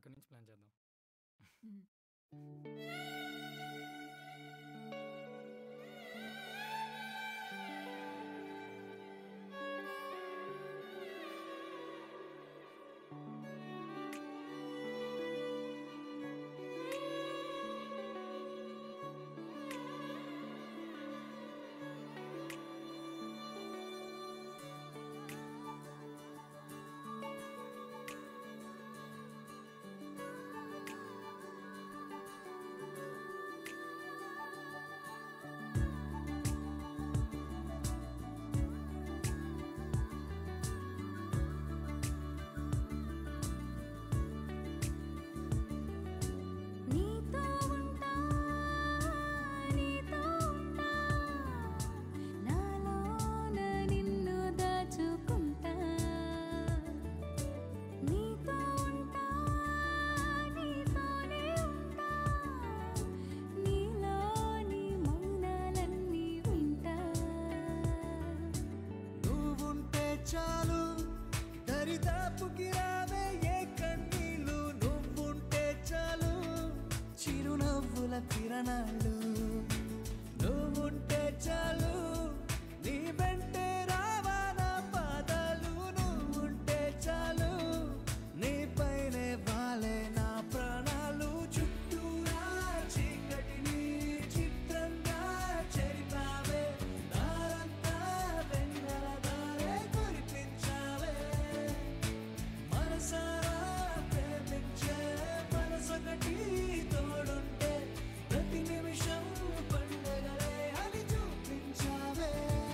ఇక్కడి నుంచి ప్లాన్ చేద్దాం. హ్మ్. నీతో ఉంటా నీతో ఉంటా నాలోన నిన్ను దాచుకుంటా నీతో ఉంటా నీతోనే ఉంటా నీలోని మౌనాలన్నీ వింటా నువ్వుంటే చాలు దరిదాపుకి రావే ఏ కన్నీళ్ళు నువ్వుంటే చాలు చిరునవ్వుల కిరణాలు నువ్వుంటే చాలు నీ వెంటే రావా నా పాదాలు నువ్వుంటే చాలు నీ పైనే వాలే నా ప్రాణాలు చుట్టూరా చీకటిని చిత్రంగా చెరిపావే దారంతా వెన్నెల దారే కురిపించావే మనసారా ప్రేమించే మనసొకటి తోడుంటే ప్రతి నిమిషం పండగలే అని చూపించావే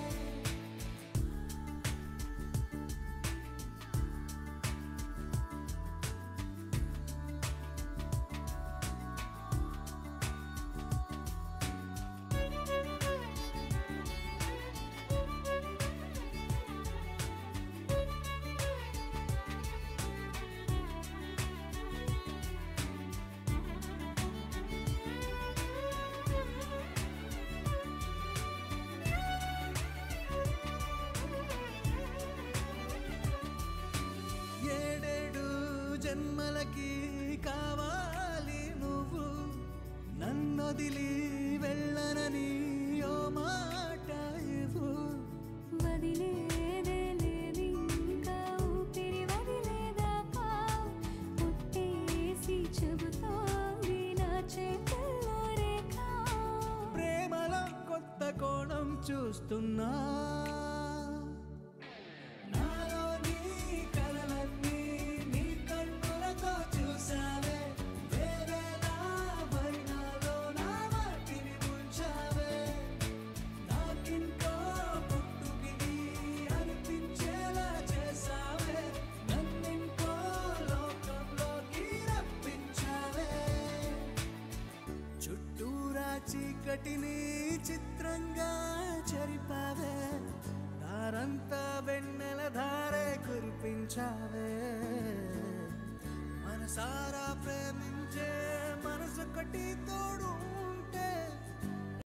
ఏడేడు జన్మలకి కావాలి నువ్వు నన్నొదిలి వెళ్ళనని ఓ మాట ఇవ్వు వదిలేదే లేదు ఇంకా ఊపిరి వదిలేదాకా పుట్టేసి చెబుతోంది నా చేతుల్లో రేఖ ప్రేమలో కొత్త కోణం చూస్తున్నా నాలో నీ కలలన్నీ నీ కన్నులతో చూసావే వేరేలా వర్ణాలో నా వాటిని ముంచావే నాకింకో పుట్టుకిది అనిపించేలా చేసావే నన్నింకో లోకంలోకి రప్పించావే చుట్టూరా చీకటిని చిత్రంగా చెరిపావే దారంతా వెన్నెల ధారే కురిపించావే మనసారా ప్రేమించే మనసొకటి తోడు ఉంటే